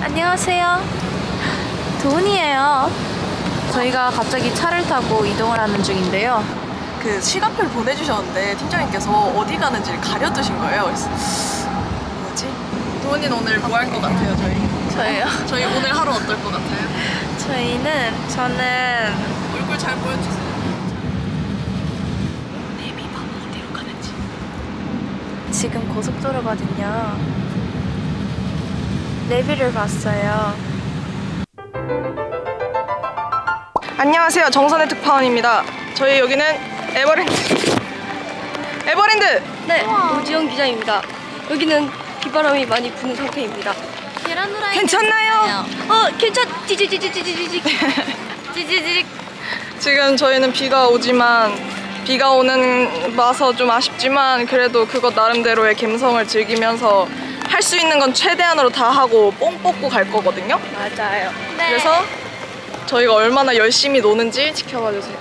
안녕하세요. 도훈이에요. 저희가 갑자기 차를 타고 이동을 하는 중인데요. 그 시간표를 보내주셨는데 팀장님께서 어디 가는지를 가려두신 거예요. 그래서 뭐지? 도훈이는 오늘 뭐 할 것 같아요, 저희요? 저희 오늘 하루 어떨 것 같아요? 저는 얼굴 잘 보여주세요. 내비 봐, 어디로 가는지. 지금 고속도로거든요. 내비를 봤어요. 안녕하세요, 정선의 특파원입니다. 저희 여기는 에버랜드. 네, 오지영 기자입니다. 여기는 비바람이 많이 부는 상태입니다. 계란 후라이 괜찮나요? 찌찌찌찌찌찌찌. 지금 저희는 비가 오지만 비가 오는 와서 좀 아쉽지만 그래도 그것 나름대로의 감성을 즐기면서 할 수 있는 건 최대한으로 다 하고 뽕 뽑고 갈 거거든요. 맞아요. 네. 그래서 저희가 얼마나 열심히 노는지 지켜봐 주세요.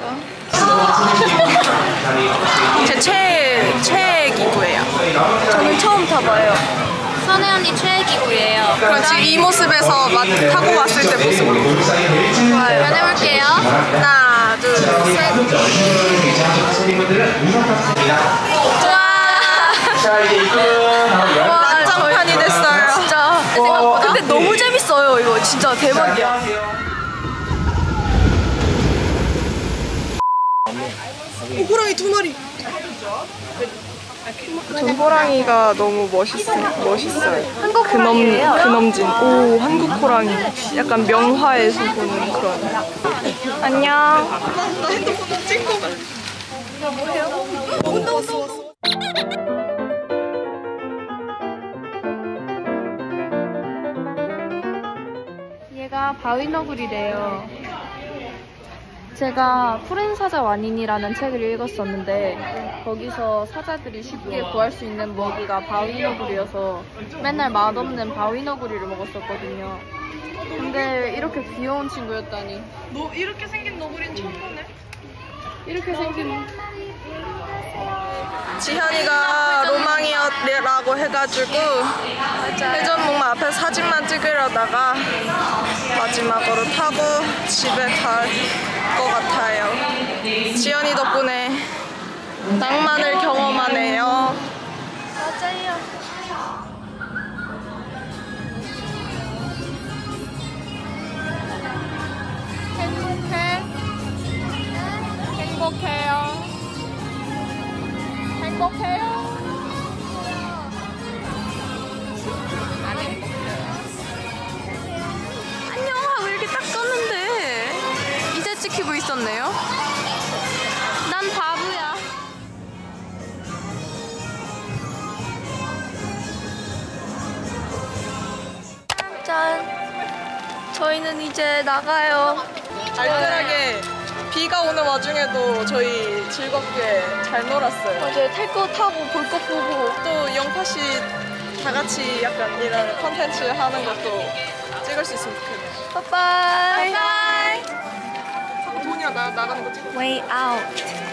제 최애 기구예요. 저는 처음 타봐요. 선혜 언니 최애 기구예요. 그럼 지금 이 모습에서 타고 왔을 때 모습 좋아요. 변해볼게요. 하나, 둘, 셋. 와, 난장판이 됐어요. 진짜 근데 너무 재밌어요. 이거 진짜 대박이야. 호랑이 2마리. 전 호랑이가 너무 멋있어요. 한국 호랑이에요? 근엄진. 오, 한국 호랑이. 약간 명화에서 보는 그런. 안녕. 나 핸드폰 찍고 가. 야, 뭐해요? 왔어. 얘가 바위너구리래요. 제가 푸른 사자 완인이라는 책을 읽었었는데 거기서 사자들이 쉽게 구할 수 있는 먹이가 바위너구리여서 맨날 맛없는 바위너구리를 먹었었거든요. 근데 이렇게 귀여운 친구였다니. 너 이렇게 생긴 너구리는 처음 보네. 이렇게 생긴 지현이가 로망이라고 해가지고 회전목마 앞에 사진만 찍으려다가 마지막으로 타고 집에 갈 것 같아요. 지현이 덕분에 낭만을 경험하네요. 맞아요. 행복해요. 안 행복해요. 안녕 하고 이렇게 딱 껐는데 이제 찍히고 있었네요. 난 바보야. 짠. 저희는 이제 나가요. 알뜰하게 비가 오는 와중에도 저희 즐겁게 잘 놀았어요. 맞아요. 탈 거 타고 볼 거 보고. 또 영파씨 다 같이 약간 이런 컨텐츠 하는 것도 찍을 수 있으면 좋겠네요. 빠빠이. 자꾸 돈이랑 나가는 거 찍어. Way out.